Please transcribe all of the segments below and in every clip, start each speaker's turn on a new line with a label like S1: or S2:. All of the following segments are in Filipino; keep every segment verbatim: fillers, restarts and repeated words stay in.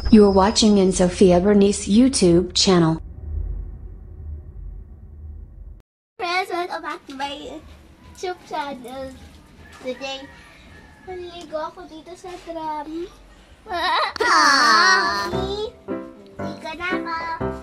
S1: You are watching in Sophia Bernice YouTube channel.
S2: Friends, welcome back to my YouTube channel. Today, naliligo ako dito sa drum. Ah! Liga na ako.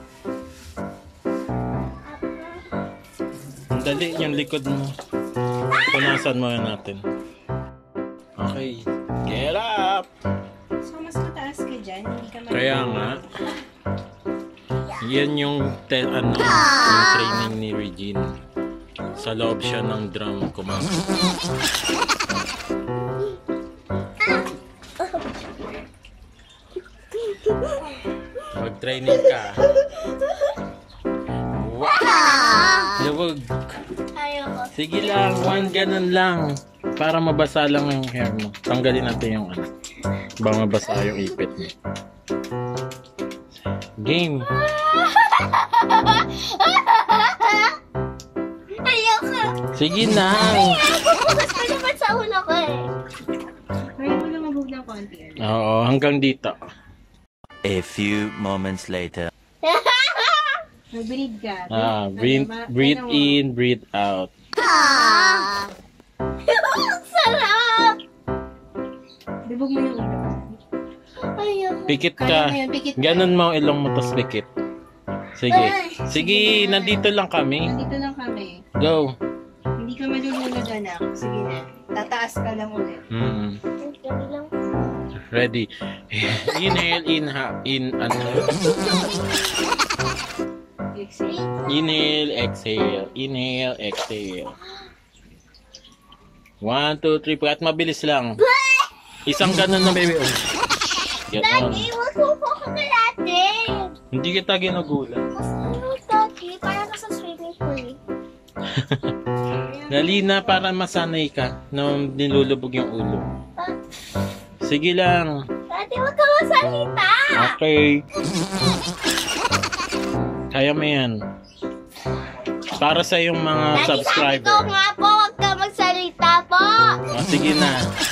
S3: Ang dali yung likod mo. Punasan mo natin. Okay. Get up!
S4: So, mas mataas ka dyan, hindi ka
S3: Kaya nga. Yan yung, te, ano, yung training ni Regine. Sa loob siya ng drum kumasa. Mag-training ka. Wow! Luwag.
S2: Ayoko.
S3: Sige lang, one ganun lang. Para mabasa lang yung hair mo. Tanggalin natin yung ano. Ba mabasa yung ipit mo. Game.
S2: Ayoko.
S3: Sige na.
S2: Bukas pa naman sa ulo ko eh.
S4: Kaya mo lang mabog ng konti.
S3: Oo, hanggang dito.
S5: A few moments later.
S4: Mag-breathe ka.
S3: Ah, breathe, breathe in, breathe out.
S2: Ah! Ang sarap!
S4: Bibog mo yung ulo.
S2: Ayoko.
S3: Pikit
S4: Kaya
S3: ka.
S4: mo yun, pikit ka.
S3: Ganon mo ang ilong mo, tas pikit. Sige. Sige, nandito lang kami.
S4: Nandito lang kami.
S3: Go.
S4: Hindi ka malulunod, anak. Sige na. Tataas ka lang ulit.
S3: Mm.
S2: Dali lang.
S3: Ready. Inhale, inhale, in, ano.
S4: Exhale.
S3: Inhale, exhale. Inhale, exhale. One, two, three. At mabilis lang. Isang ganun na, baby. Oh. Ganon.
S2: Daddy, wag mo po ako kalatin.
S3: Hindi kita ginugulat.
S2: Mas ano, Daddy? Parang nasa swimming pool.
S3: Dali na para masanay ka na nilulubog yung ulo. Sige lang.
S2: Daddy, wag ka masalita.
S3: Okay. Kaya mo yan. Para sa yung mga
S2: Daddy, sabi ko
S3: subscriber.
S2: nga po, wag ka magsalita po.
S3: Oh, sige na.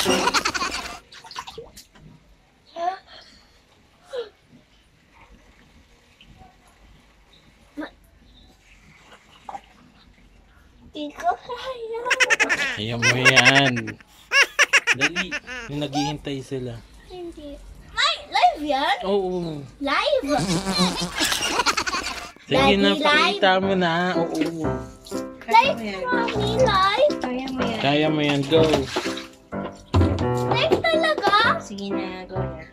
S2: Hindi ko kaya.
S3: Ayaw mo yan. Dali. Yung naghihintay sila.
S2: Hindi. May, live yan?
S3: Oo.
S2: Live?
S3: Sige na,
S2: Daddy,
S3: pakita mo na. Oo.
S4: Kaya
S2: Live,
S4: mo yan.
S2: mommy, live?
S4: Kaya mo yan.
S3: Kaya mo yan. Go.
S2: Live talaga?
S4: Sige na, go na.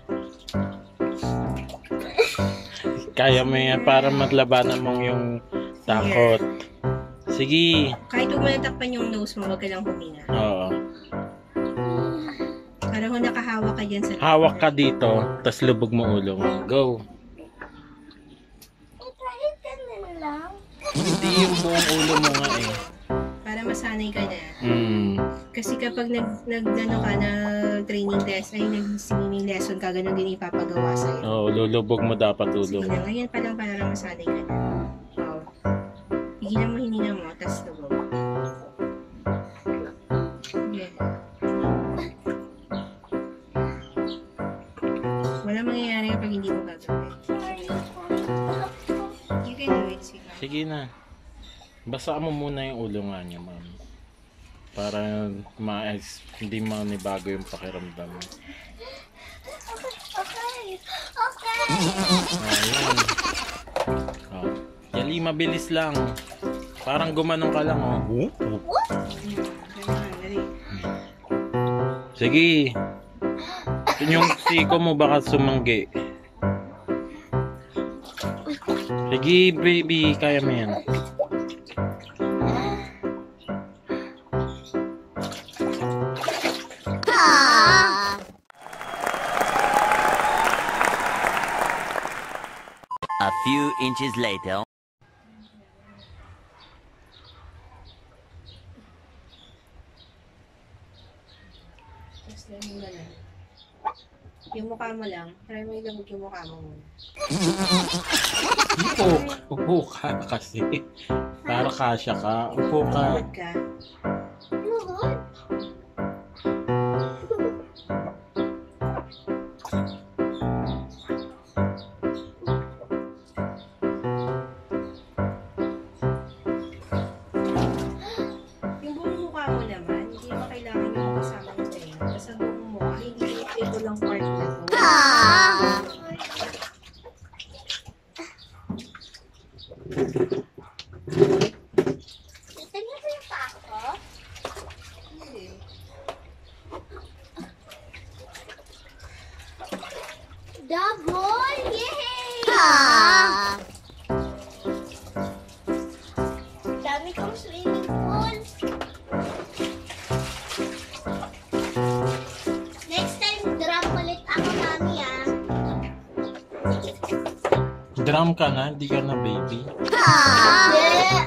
S3: Kaya mo yan para maglabanan mong yung takot. Sige.
S4: Kahit huwag mo natakpan yung nose mo, huwag ka lang huminga.
S3: Oo.
S4: Para kung nakahawak ka dyan sa...
S3: Hawak ka dito, tas lubog mo ulo mo. Go.
S2: Kahit ganun lang.
S3: Hindi yung buong ulo mo nga eh.
S4: Para masanay ka na.
S3: Mm.
S4: Kasi kapag nag, nag ano ka na training test, ay nag-swimming lesson ka, ganun din ipapagawa sa'yo.
S3: Oo, lulubog mo dapat ulo
S4: Sige
S3: mo.
S4: na, ngayon pa lang para masanay ka na. Wow. Higilan mo, hininga mo, tas lubog. Yeah. Wala mangyayari kapag hindi mo gagawin. You can do it, sige.
S3: Sige na. Basa mo muna yung ulo nga niya, ma'am. Para ma hindi manibago yung pakiramdam mo.
S2: Okay. Okay.
S3: Ayan. Oh. Yali, mabilis lang. Parang gumanong ka lang, oh. Oh, oh.
S4: Ganun, dali.
S3: Sige. Yung siko mo baka sumanggi. Sige, baby. Kaya mo yan.
S5: A few inches later.
S4: Tapos lang yung ganun. Yung mukha mo lang, try mo ilabog yung mukha mo muna.
S3: Upo. Upo ka kasi. Para kasya ka. Upo ka.
S4: Ilabog ka.
S2: Lord. Double! Yay! Ah! Dami kong swimming pool. Next time, drum ulit ako, mami, ah.
S3: Drum ka na, hindi ka na baby.
S2: Ah! Yeah.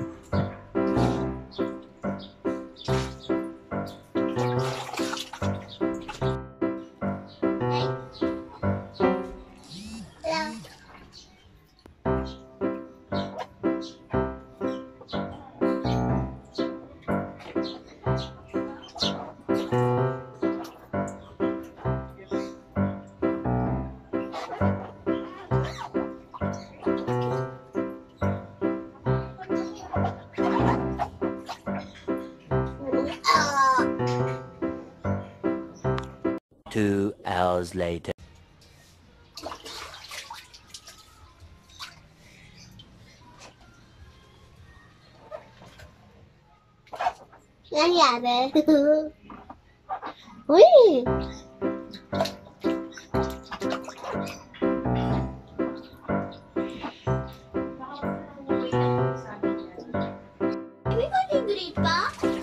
S5: Two hours later.
S2: Nangyari? Uy! Hindi ko ni-grade pa?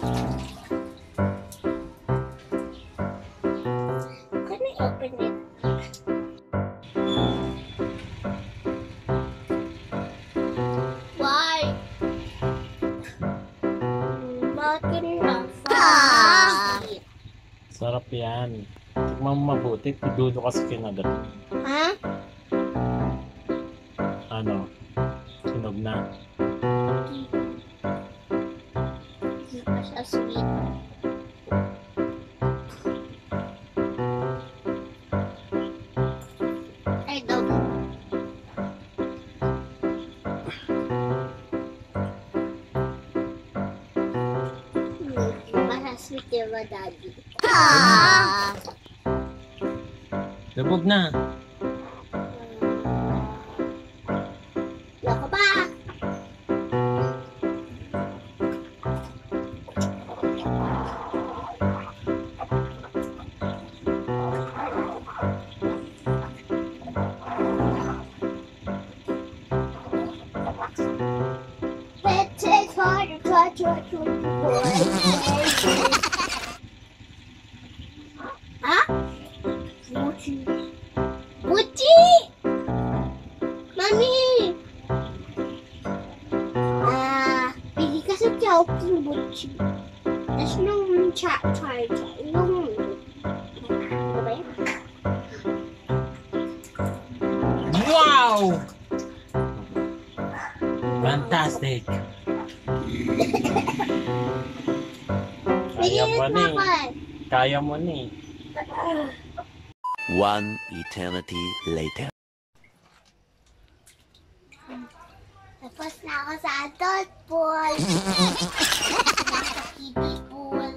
S2: Can I open it? Why? Bakit na?
S3: Sarap yan. Tikman mo mabuti, dulo kasi kinagat.
S2: Ha?
S3: Ano? Sinog na.
S2: Hindi pa siya sweet. Ay, double. Hindi pa siya sweet, diba, Daddy? Ah!
S3: Labog na.
S2: Loko pa! Let's take hard to touch your Ha? Buchi. Buchi! Mami! Ah, pili ka sa Chowking Buchi. Tapos nung cha-charge, yung... Ano ba yun?
S3: Wow! Fantastic! Kaya mo ni. Kaya mo ni.
S5: One eternity later.
S2: Tapos na ako sa adult pool. Nasa kiddie pool.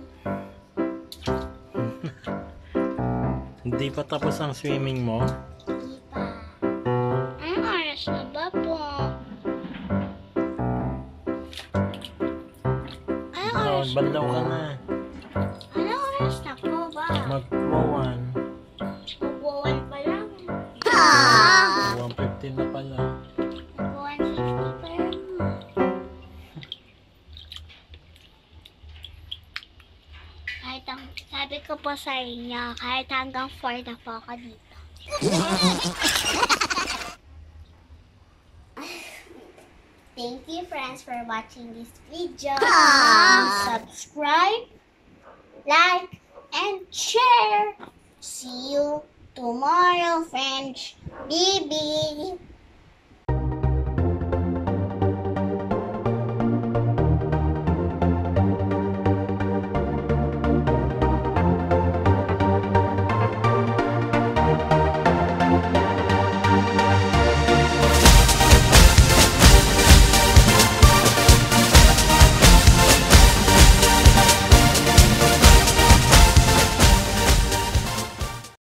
S3: Hindi pa tapos ang swimming mo?
S2: Hindi pa. Anong oras na ba po? Anong
S3: Oh,
S2: oras?
S3: banlaw ka na.
S2: Anong oras na po ba?
S3: Mag-one.
S2: Magwawan pa lang.
S3: one fifteen na pala.
S2: one sixty pa lang. Kahit ang, sabi ko po sa inyo, kahit hanggang four na po ako dito. Thank you, friends, for watching this video. Please subscribe, like, and share. See you tomorrow, friends. Baby.